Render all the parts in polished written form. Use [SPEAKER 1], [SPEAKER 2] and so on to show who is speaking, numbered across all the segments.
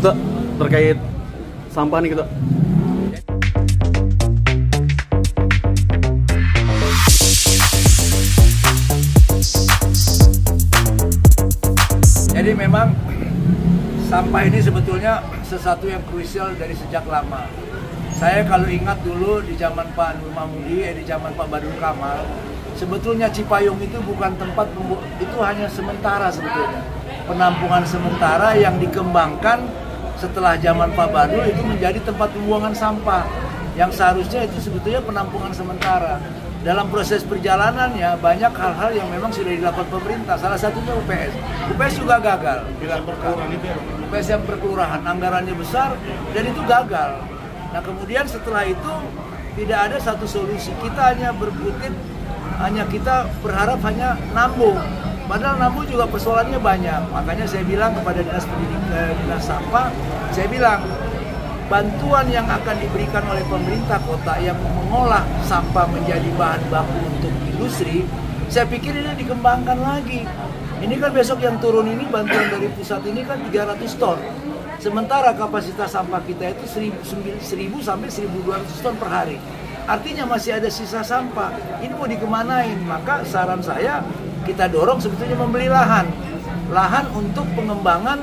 [SPEAKER 1] Tuh, terkait sampah nih gitu.
[SPEAKER 2] Jadi memang sampah ini sebetulnya sesuatu yang krusial dari sejak lama. Saya kalau ingat dulu di zaman Pak Nur Mahmudi, di zaman Pak Badrun Kamal, sebetulnya Cipayung itu bukan tempat, itu hanya sementara sebetulnya. Penampungan sementara yang dikembangkan setelah zaman Pak Badrun itu menjadi tempat pembuangan sampah. Yang seharusnya itu sebetulnya penampungan sementara. Dalam proses perjalanannya banyak hal-hal yang memang sudah dilakukan pemerintah. Salah satunya UPS. UPS juga gagal. UPS yang perkelurahan, anggarannya besar dan itu gagal. Nah kemudian setelah itu tidak ada satu solusi. Kita hanya berkutit, kita berharap hanya nambung. Padahal nambung juga persoalannya banyak. Makanya saya bilang kepada dinas pendidikan, dinas sampah, saya bilang bantuan yang akan diberikan oleh pemerintah kota yang mengolah sampah menjadi bahan baku untuk industri, saya pikir ini dikembangkan lagi. Ini kan besok yang turun ini bantuan dari pusat ini kan 300 ton. Sementara kapasitas sampah kita itu 1000 sampai 1200 ton per hari. Artinya masih ada sisa sampah. Ini mau dikemanain? Maka saran saya kita dorong sebetulnya membeli lahan. Lahan untuk pengembangan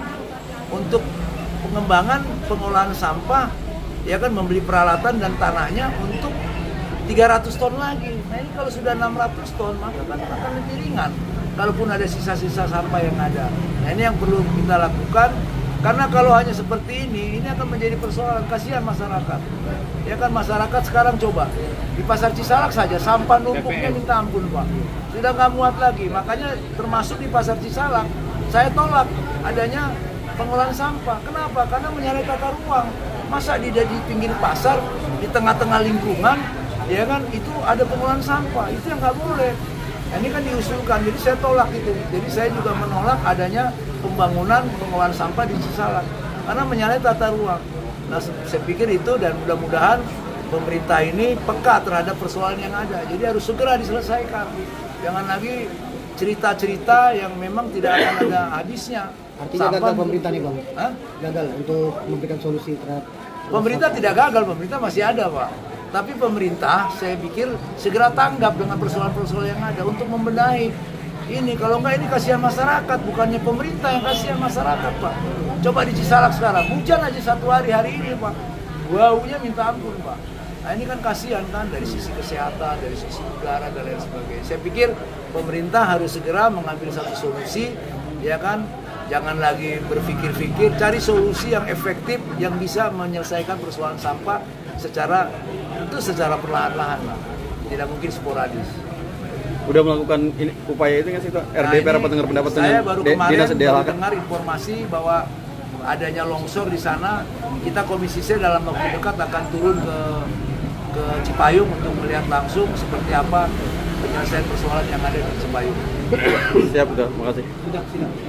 [SPEAKER 2] pengolahan sampah, ya kan, membeli peralatan dan tanahnya untuk 300 ton lagi. Nah ini kalau sudah 600 ton maka kan akan lebih ringan kalaupun ada sisa-sisa sampah yang ada. Nah ini yang perlu kita lakukan, karena kalau hanya seperti ini akan menjadi persoalan. Kasihan masyarakat, ya kan, masyarakat sekarang coba di Pasar Cisalak saja sampah numpuknya minta ampun Pak, sudah nggak muat lagi. Makanya termasuk di Pasar Cisalak saya tolak adanya pengolahan sampah. Kenapa? Karena menyalahi tata ruang. Masa di pinggir pasar, di tengah-tengah lingkungan, ya kan, itu ada pengolahan sampah. Itu yang nggak boleh. Nah, ini kan diusulkan, jadi saya tolak itu. Jadi saya juga menolak adanya pembangunan pengolahan sampah di Cisalak karena menyalahi tata ruang. Nah, saya pikir itu, dan mudah-mudahan pemerintah ini peka terhadap persoalan yang ada. Jadi harus segera diselesaikan. Jangan lagi cerita-cerita yang memang tidak akan ada habisnya.
[SPEAKER 3] Artinya gagal pemerintah nih Bang? Hah? Gagal untuk memberikan solusi terhadap...
[SPEAKER 2] Pemerintah tidak gagal, pemerintah masih ada Pak. Tapi pemerintah saya pikir segera tanggap dengan persoalan-persoalan yang ada untuk membenahi ini. Kalau enggak ini kasihan masyarakat, bukannya pemerintah yang kasihan masyarakat Pak. Coba di Cisalak sekarang, hujan aja satu hari ini Pak. Baunya minta ampun Pak. Nah ini kan kasihan kan, dari sisi kesehatan, dari sisi udara dan lain sebagainya. Saya pikir pemerintah harus segera mengambil satu solusi, ya kan. Jangan lagi berpikir-pikir, cari solusi yang efektif yang bisa menyelesaikan persoalan sampah secara perlahan-lahan, tidak mungkin sporadis.
[SPEAKER 1] Udah melakukan upaya itu nggak sih, RDP, rapat dengar pendapat dengan
[SPEAKER 2] saya baru kemarin
[SPEAKER 1] baru
[SPEAKER 2] dengar informasi bahwa adanya longsor di sana. Kita Komisi C dalam waktu dekat akan turun ke Cipayung untuk melihat langsung seperti apa penyelesaian persoalan yang ada di Cipayung.
[SPEAKER 1] Siap, udah, makasih.
[SPEAKER 3] Sudah.